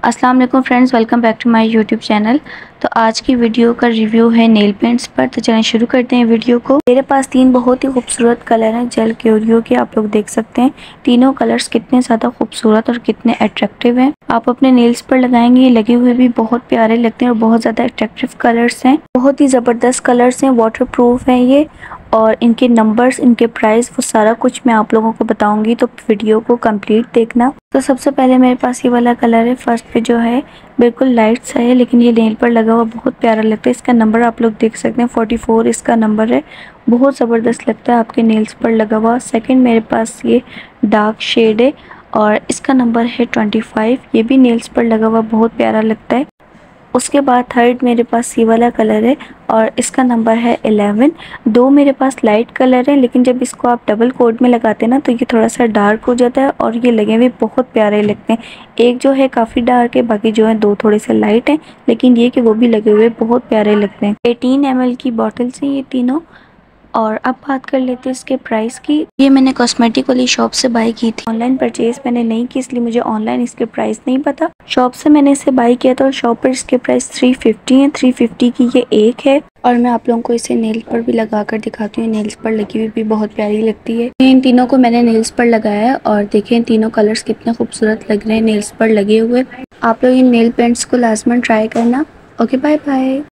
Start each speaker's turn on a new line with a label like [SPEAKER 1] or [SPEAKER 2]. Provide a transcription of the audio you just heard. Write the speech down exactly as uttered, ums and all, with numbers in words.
[SPEAKER 1] अस्सलाम वालेकुम friends, welcome back to my YouTube channel. तो आज की वीडियो का रिव्यू है नेल पेंट्स पर। तो चलें शुरू करते हैं वीडियो को। मेरे पास तीन बहुत ही खूबसूरत कलर हैं जेल क्यूरियो के, आप लोग देख सकते हैं तीनों कलर्स कितने ज़्यादा खूबसूरत और कितने अट्रैक्टिव हैं। आप अपने नेल्स पर लगाएंगे, ये लगे हुए भी बहुत प्यारे लगते हैं और बहुत ज़्यादा अट्रैक्टिव कलर्स हैं, बहुत ही ज़बरदस्त कलर्स हैं, वाटर प्रूफ हैं ये। और इनके नंबर्स, इनके प्राइस, वो सारा कुछ मैं आप लोगों को बताऊंगी, तो वीडियो को कंप्लीट देखना। तो सबसे पहले मेरे पास ये वाला कलर है, फर्स्ट पे जो है बिल्कुल लाइट सा है, लेकिन ये नेल पर लगा हुआ बहुत प्यारा लगता है। इसका नंबर आप लोग देख सकते हैं, फोर्टी फोर इसका नंबर है, बहुत ज़बरदस्त लगता है आपके नेल्स पर लगा हुआ। सेकंड मेरे पास ये डार्क शेड है और इसका नंबर है ट्वेंटी फाइव, ये भी नेल्स पर लगा हुआ बहुत प्यारा लगता है। उसके बाद थर्ड मेरे पास ये वाला कलर है और इसका नंबर है इलेवन। दो मेरे पास लाइट कलर है, लेकिन जब इसको आप डबल कोट में लगाते हैं ना तो ये थोड़ा सा डार्क हो जाता है और ये लगे हुए बहुत प्यारे लगते हैं। एक जो है काफ़ी डार्क है, बाकी जो है दो थोड़े से लाइट हैं, लेकिन ये कि वो भी लगे हुए बहुत प्यारे लगते हैं। एटीन एम एल की बॉटल्स हैं ये तीनों। और अब बात कर लेते हैं इसके प्राइस की। ये मैंने कॉस्मेटिक वाली शॉप से बाय की थी, ऑनलाइन परचेज मैंने नहीं की, इसलिए मुझे ऑनलाइन इसके प्राइस नहीं पता। शॉप से मैंने इसे बाय किया था और शॉप पर इसके प्राइस थ्री फिफ्टी है। थ्री फिफ्टी की ये एक है और मैं आप लोगों को इसे नेल पर भी लगा कर दिखाती हूँ। नेल्स पर लगी हुई भी बहुत प्यारी लगती है। इन तीनों को मैंने नेल्स पर लगाया है और देखें तीनों कलर्स कितने खूबसूरत लग रहे हैं नेल्स पर लगे हुए। आप लोग इन नेल पेंट्स को लाजमन ट्राई करना। Okay, bye bye.